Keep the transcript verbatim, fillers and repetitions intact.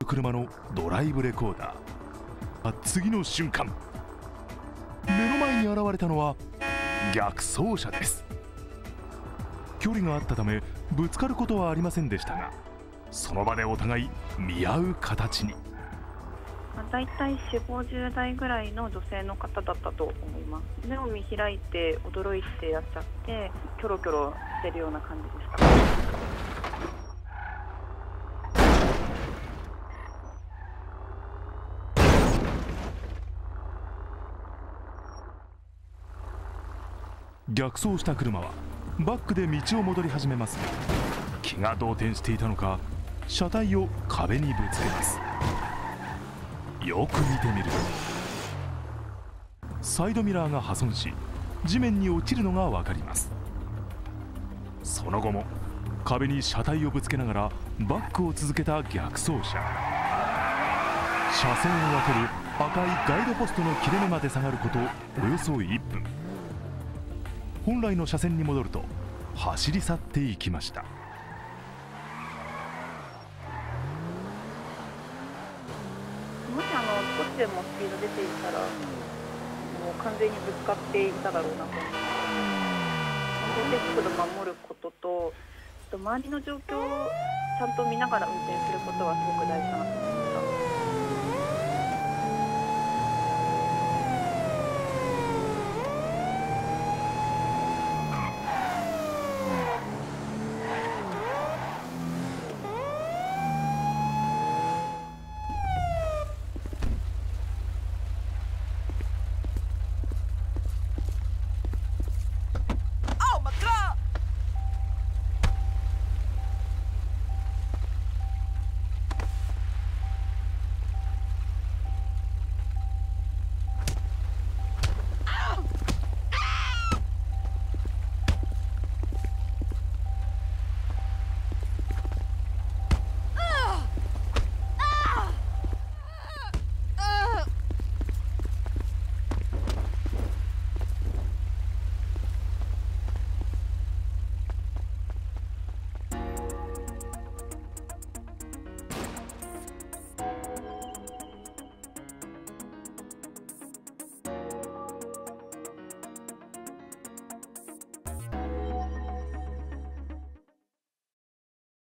車のドライブレコーダー。あ、次の瞬間、目の前に現れたのは逆走車です。距離があったためぶつかることはありませんでしたが、その場でお互い見合う形に。 だいたいよんじゅう、ごじゅう代ぐらいの女性の方だったと思います。目を見開いて驚いていらっしゃって、キョロキョロしてるような感じでした。 逆走した車はバックで道を戻り始めますが、気が動転していたのか車体を壁にぶつけます。よく見てみるとサイドミラーが破損し、地面に落ちるのが分かります。その後も壁に車体をぶつけながらバックを続けた逆走車。車線を分ける赤いガイドポストの切れ目まで下がることおよそいっぷん。本来の車線に戻ると走り去っていきました。 もしあの少しでもスピード出ていたら、もう完全にぶつかっていただろうなと思います。安全速度を守ることと、周りの状況をちゃんと見ながら運転することはすごく大事だなと思います。